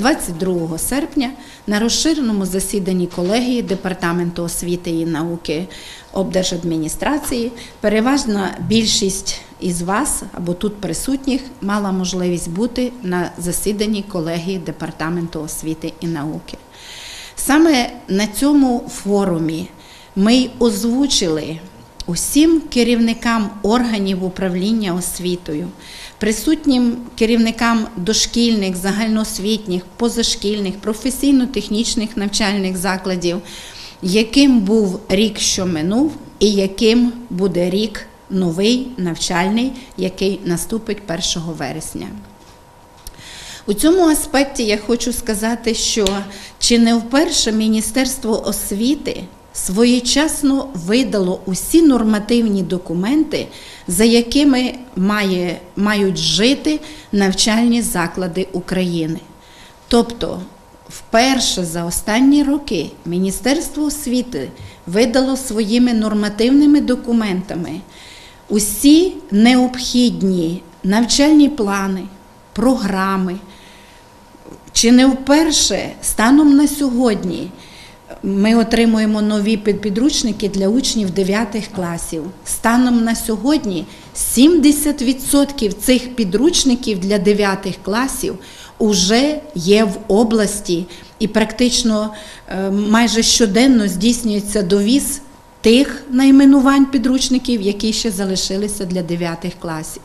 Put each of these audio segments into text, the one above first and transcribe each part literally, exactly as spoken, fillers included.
двадцять другого серпня на розширеному засіданні колегії Департаменту освіти і науки облдержадміністрації переважна більшість із вас, або тут присутніх, мала можливість бути на засіданні колегії Департаменту освіти і науки. Саме на цьому форумі ми й озвучили усім керівникам органів управління освітою, присутнім керівникам дошкільних, загальноосвітніх, позашкільних, професійно-технічних навчальних закладів, яким був рік, що минув, і яким буде рік новий навчальний, який наступить першого вересня. У цьому аспекті я хочу сказати, що чи не вперше Міністерство освіти своєчасно видало усі нормативні документи, за якими має, мають жити навчальні заклади України. Тобто, вперше за останні роки Міністерство освіти видало своїми нормативними документами усі необхідні навчальні плани, програми. Чи не вперше станом на сьогодні ми отримуємо нові підручники для учнів дев'ятих класів. Станом на сьогодні сімдесят відсотків цих підручників для дев'ятих класів вже є в області і практично майже щоденно здійснюється довіз тих найменувань підручників, які ще залишилися для дев'ятих класів.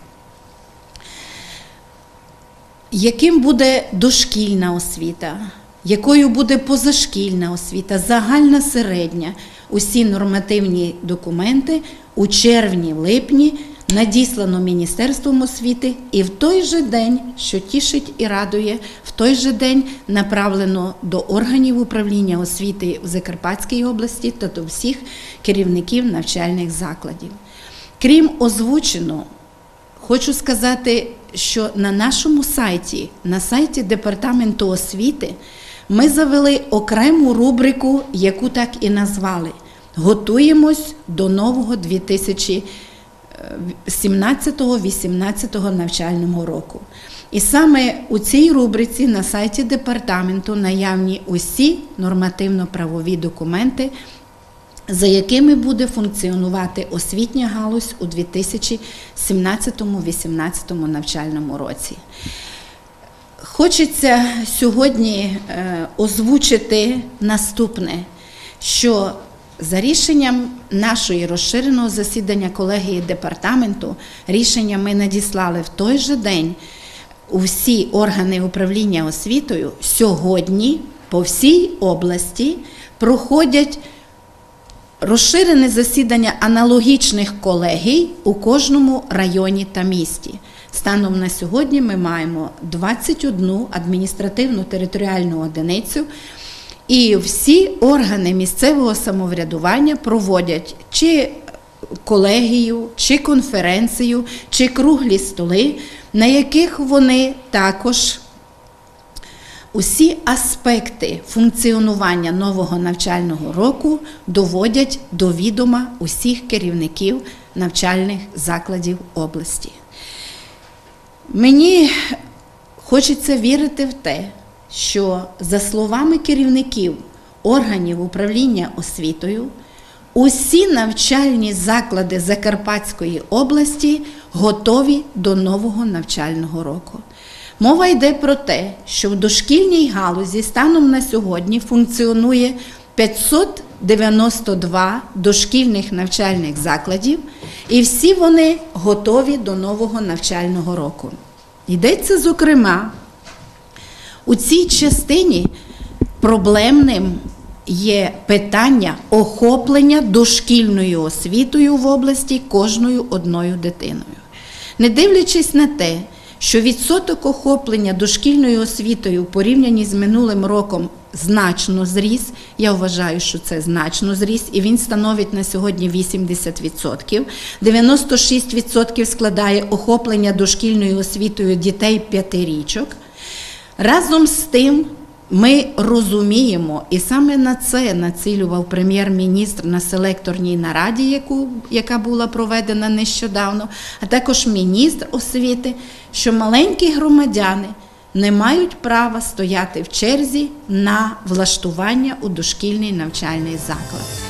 Яким буде дошкільна освіта? Якою буде позашкільна освіта, загальна, середня? Усі нормативні документи у червні-липні надіслано Міністерством освіти, і в той же день, що тішить і радує, в той же день направлено до органів управління освіти в Закарпатській області та до всіх керівників навчальних закладів. Крім озвученого, хочу сказати, що на нашому сайті, на сайті Департаменту освіти, ми завели окрему рубрику, яку так і назвали «Готуємось до нового дві тисячі сімнадцятого вісімнадцятого навчального року». І саме у цій рубриці на сайті департаменту наявні усі нормативно-правові документи, за якими буде функціонувати освітня галузь у дві тисячі сімнадцятому вісімнадцятому навчальному році. Хочеться сьогодні озвучити наступне, що за рішенням нашої розширеного засідання колегії департаменту, рішення ми надіслали в той же день у всі органи управління освітою, сьогодні по всій області проходять розширене засідання аналогічних колегій у кожному районі та місті. Станом на сьогодні ми маємо двадцять одну адміністративно-територіальну одиницю, і всі органи місцевого самоврядування проводять чи колегію, чи конференцію, чи круглі столи, на яких вони також усі аспекти функціонування нового навчального року доводять до відома усіх керівників навчальних закладів області. Мені хочеться вірити в те, що за словами керівників органів управління освітою, усі навчальні заклади Закарпатської області готові до нового навчального року. Мова йде про те, що в дошкільній галузі станом на сьогодні функціонує п'ятсот дев'яносто два дошкільних навчальних закладів, і всі вони готові до нового навчального року. Йдеться, зокрема, у цій частині проблемним є питання охоплення дошкільною освітою в області кожною одною дитиною. Не дивлячись на те, що відсоток охоплення дошкільною освітою в порівнянні з минулим роком значно зріс, я вважаю, що це значно зріс, і він становить на сьогодні вісімдесят відсотків. дев'яносто шість відсотків складає охоплення дошкільною освітою дітей п'ятирічок. Разом з тим, ми розуміємо, і саме на це націлював прем'єр-міністр на селекторній нараді, яку, яка була проведена нещодавно, а також міністр освіти, що маленькі громадяни не мають права стояти в черзі на влаштування у дошкільний навчальний заклад.